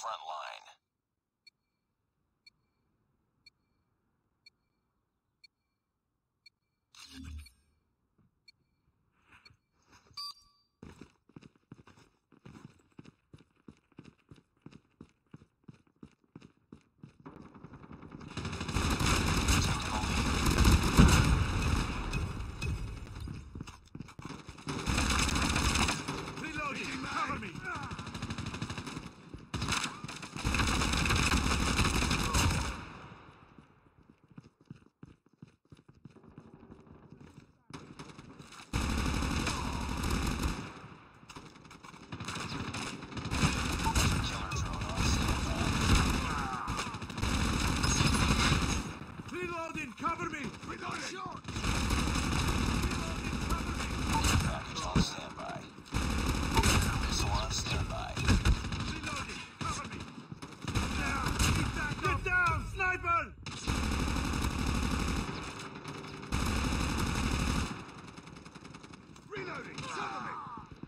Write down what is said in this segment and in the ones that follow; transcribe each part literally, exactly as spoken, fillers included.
front line. Cover me! Reloading! Shot! Package on standby. Missile on standby. Reloading! Cover me! Down! Get down! Sniper! Reloading! Cover me!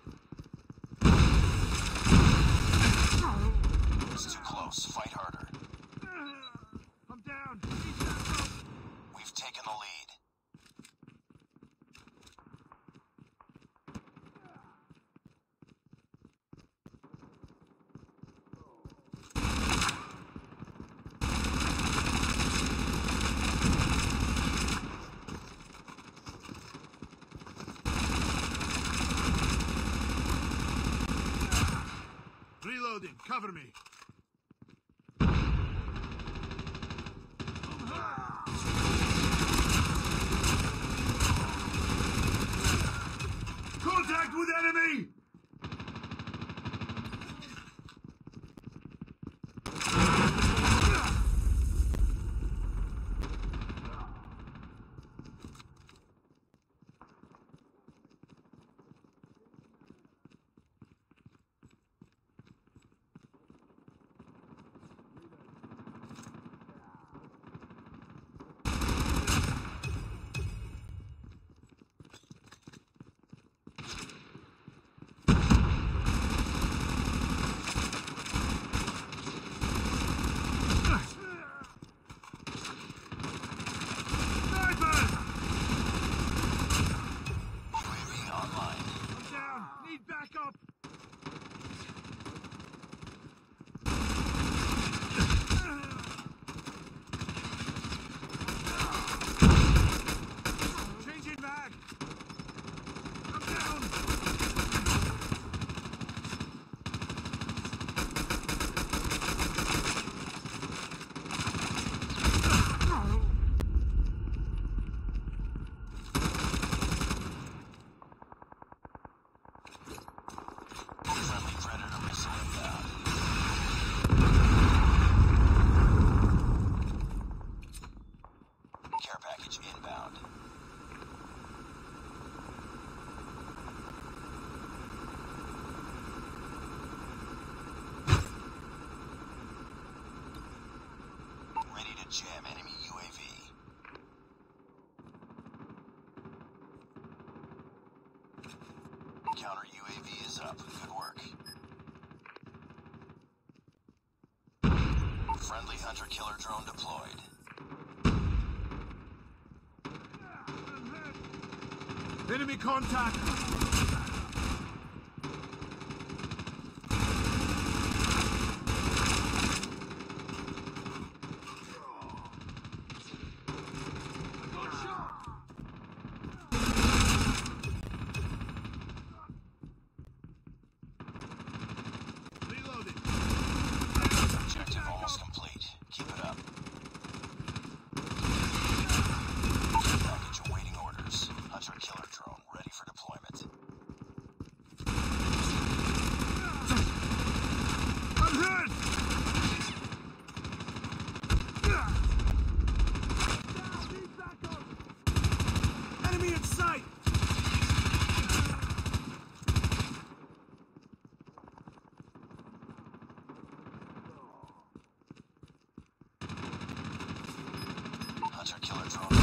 It's too close. Fight harder. I'm down! We've taken the lead. Reloading! Cover me! Contact with enemy! Jam enemy U A V. Counter U A V is up. Good work. Friendly hunter-killer drone deployed. Enemy contact! Objective almost complete. Keep it up. Package awaiting orders. Hunter-killer drone ready for deployment. I'm hit! Enemy in sight! Hunter-killer drone.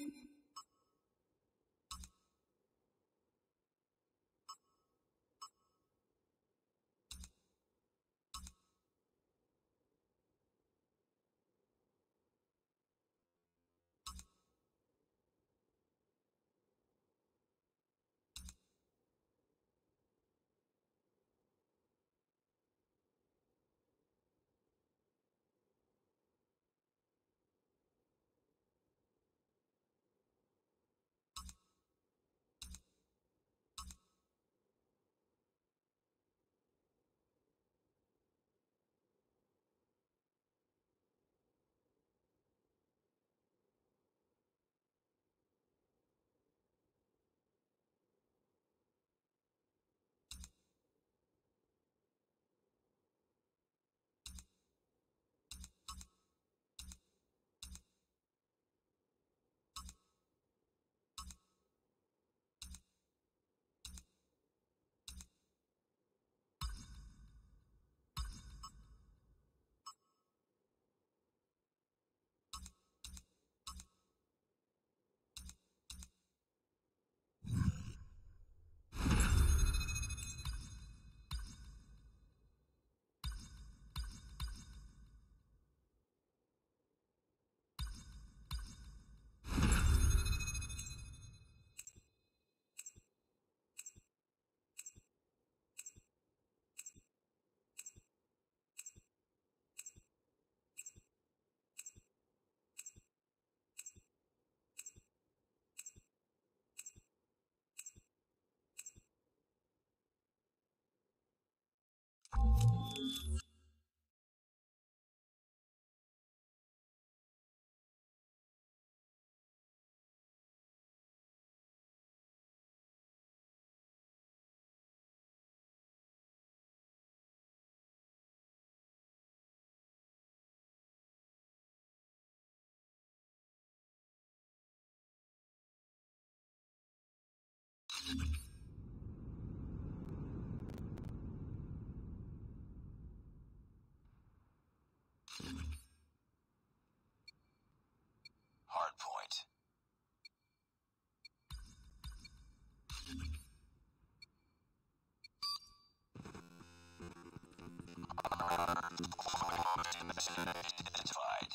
Hardpoint. Identified.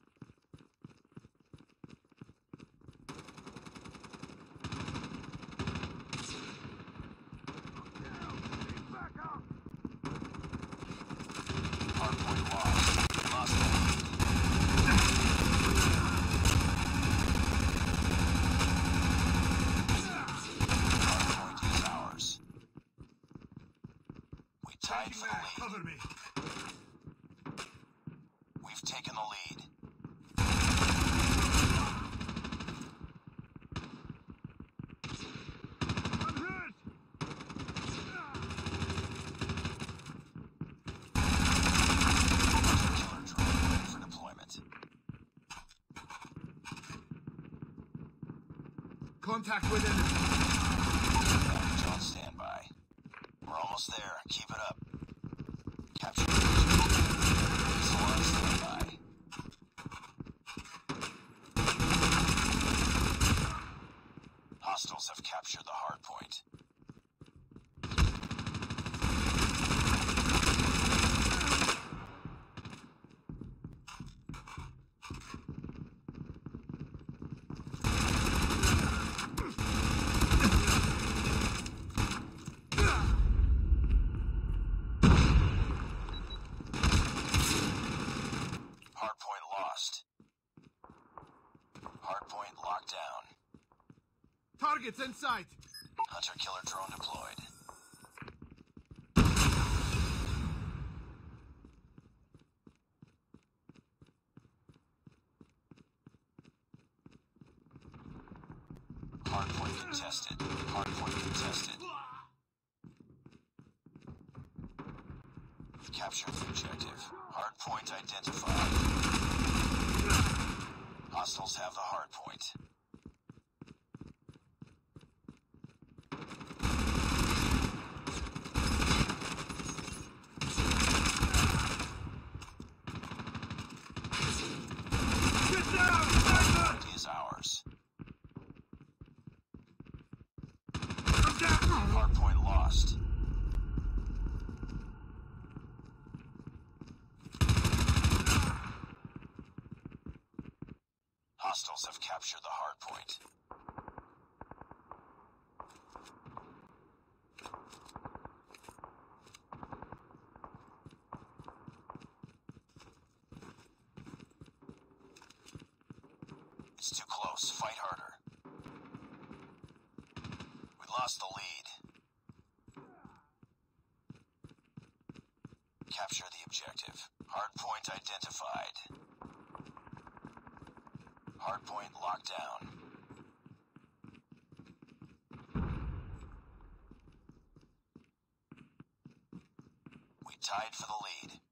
Hardpoint lost. Lost the lead. Hardpoint is ours. We tied for the lead. Cover me. We've taken the lead. I'm hurt. Killer drone ready for deployment. Contact with enemy. Package on standby. We're almost there. Keep it up. Capture the objective. Missile on standby. Hostiles have captured the hard point. Hardpoint lost. Hardpoint locked down. Targets in sight. Hunter killer drone deployed. Hardpoint contested. Hardpoint contested. We've captured the objective. Hardpoint identified. Hostiles have the hardpoint. Get down, sniper! Hardpoint is ours. lost. Hostiles have captured the hard point. It's too close. Fight harder. We lost the lead. Capture the objective. Hard point identified. Hardpoint locked down. We tied for the lead.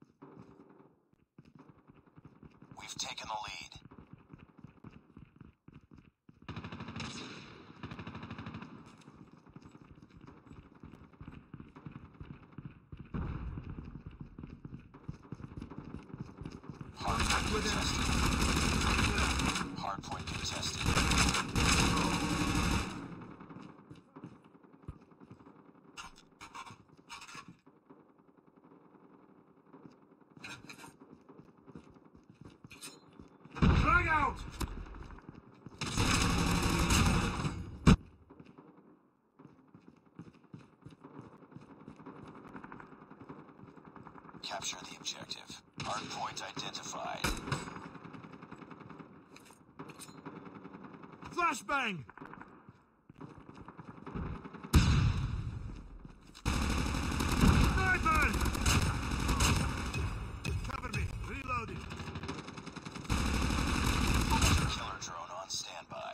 We've taken the lead. Hardpoint contested. Hardpoint contested. Drag out! Capture the objective. Hardpoint identified. Flashbang! Sniper! Cover me. Reloading. Killer drone on standby.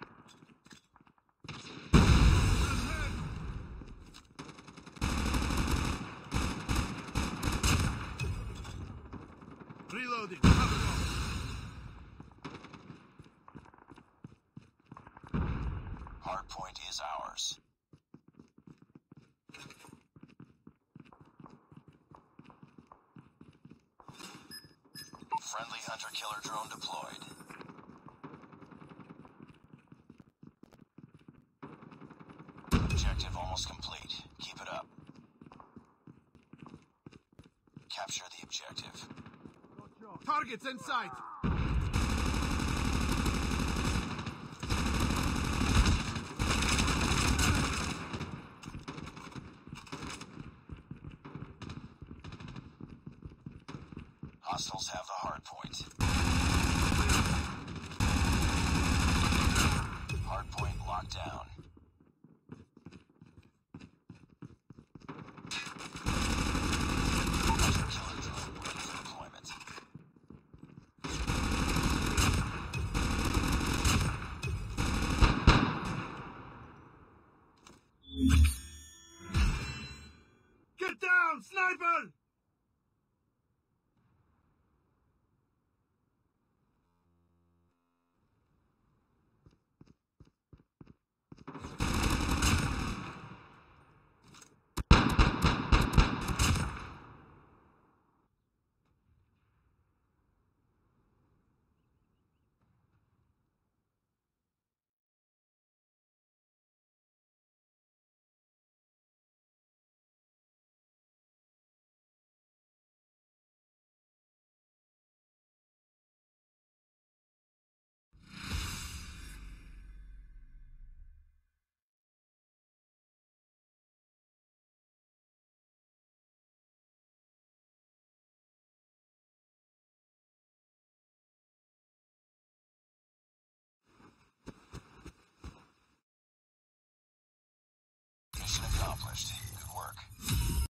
Reloading. Cover me. Hardpoint is ours. Friendly hunter-killer drone deployed. Objective almost complete. Keep it up. Capture the objective. Targets in sight. Hostiles have the hard point. Hard point locked down. Hunter-killer drone ready for deployment. Get down, sniper!